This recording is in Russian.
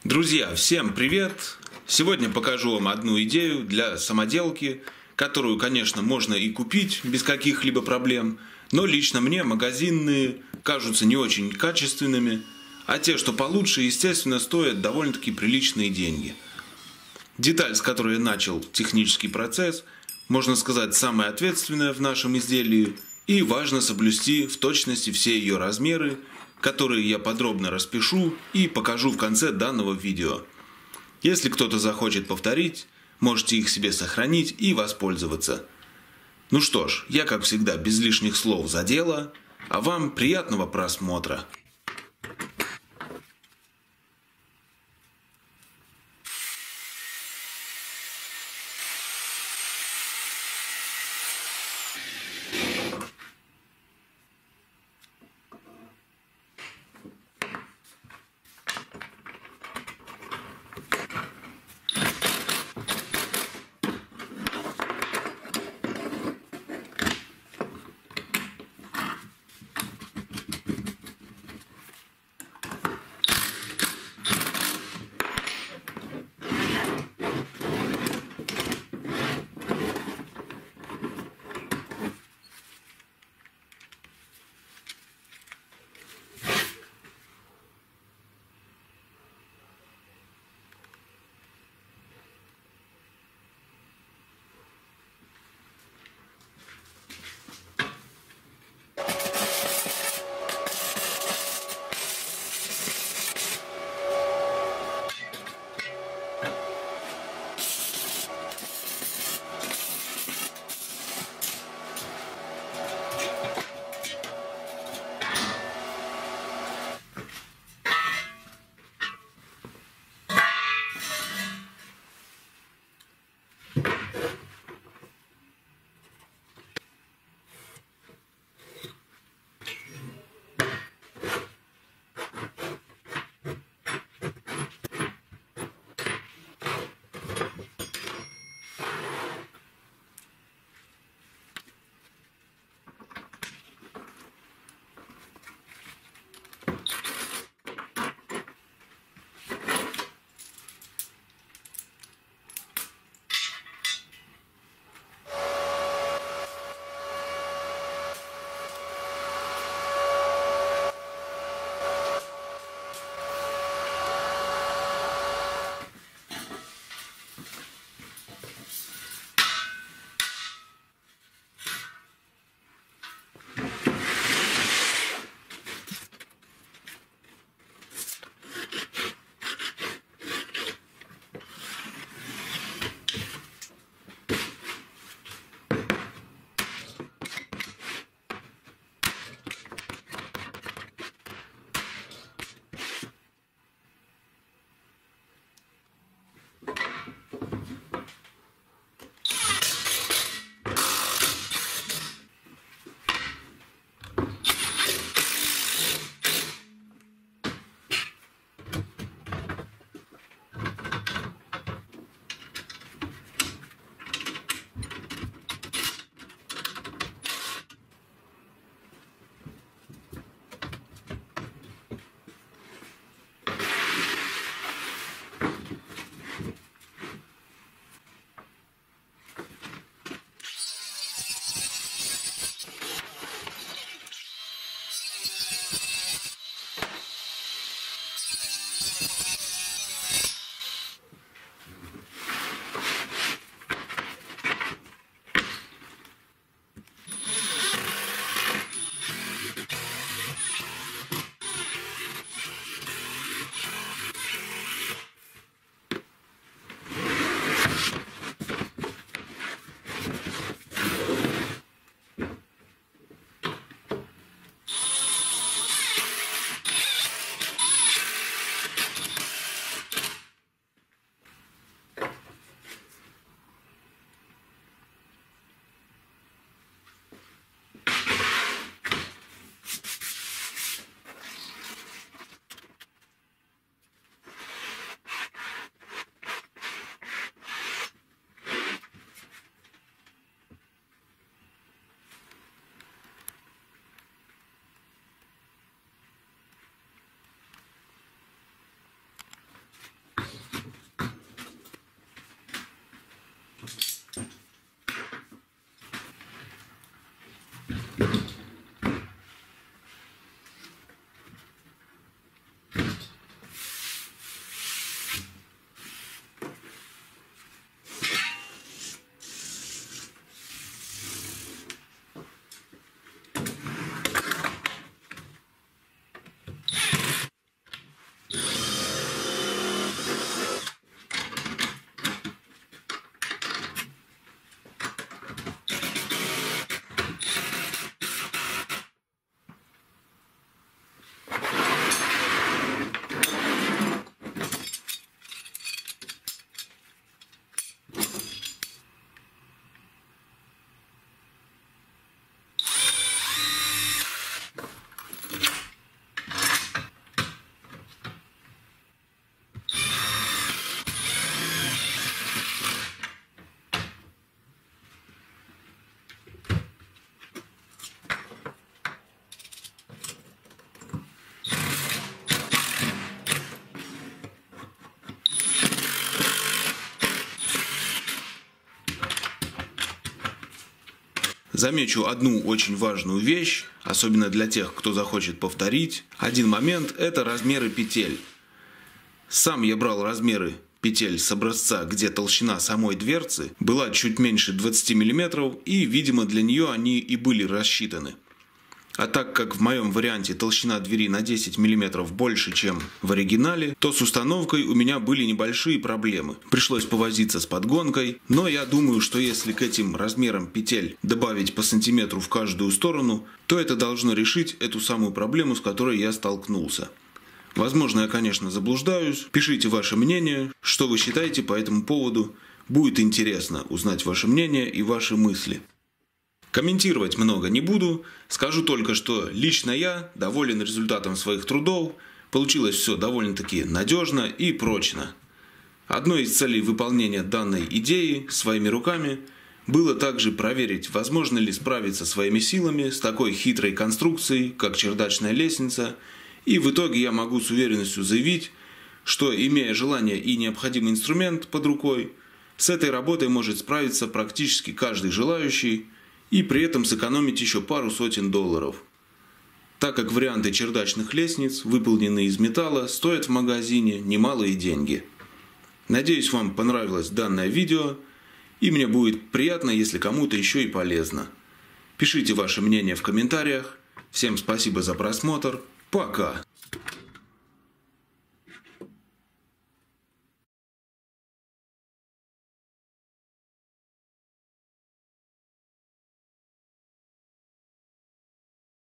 Друзья, всем привет! Сегодня покажу вам одну идею для самоделки, которую, конечно, можно и купить без каких-либо проблем, но лично мне магазинные кажутся не очень качественными, а те, что получше, естественно, стоят довольно-таки приличные деньги. Деталь, с которой я начал технический процесс, можно сказать, самая ответственная в нашем изделии, и важно соблюсти в точности все ее размеры, которые я подробно распишу и покажу в конце данного видео. Если кто-то захочет повторить, можете их себе сохранить и воспользоваться. Ну что ж, я как всегда без лишних слов за дело, а вам приятного просмотра. Замечу одну очень важную вещь, особенно для тех, кто захочет повторить. Один момент – это размеры петель. Сам я брал размеры петель с образца, где толщина самой дверцы была чуть меньше 20 мм, и, видимо, для нее они и были рассчитаны. А так как в моем варианте толщина двери на 10 мм больше, чем в оригинале, то с установкой у меня были небольшие проблемы. Пришлось повозиться с подгонкой, но я думаю, что если к этим размерам петель добавить по сантиметру в каждую сторону, то это должно решить эту самую проблему, с которой я столкнулся. Возможно, я, конечно, заблуждаюсь. Пишите ваше мнение, что вы считаете по этому поводу. Будет интересно узнать ваше мнение и ваши мысли. Комментировать много не буду. Скажу только, что лично я доволен результатом своих трудов. Получилось все довольно-таки надежно и прочно. Одной из целей выполнения данной идеи своими руками было также проверить, возможно ли справиться своими силами с такой хитрой конструкцией, как чердачная лестница. И в итоге я могу с уверенностью заявить, что, имея желание и необходимый инструмент под рукой, с этой работой может справиться практически каждый желающий и при этом сэкономить еще пару сотен долларов. Так как варианты чердачных лестниц, выполненные из металла, стоят в магазине немалые деньги. Надеюсь, вам понравилось данное видео, и мне будет приятно, если кому-то еще и полезно. Пишите ваше мнение в комментариях. Всем спасибо за просмотр. Пока!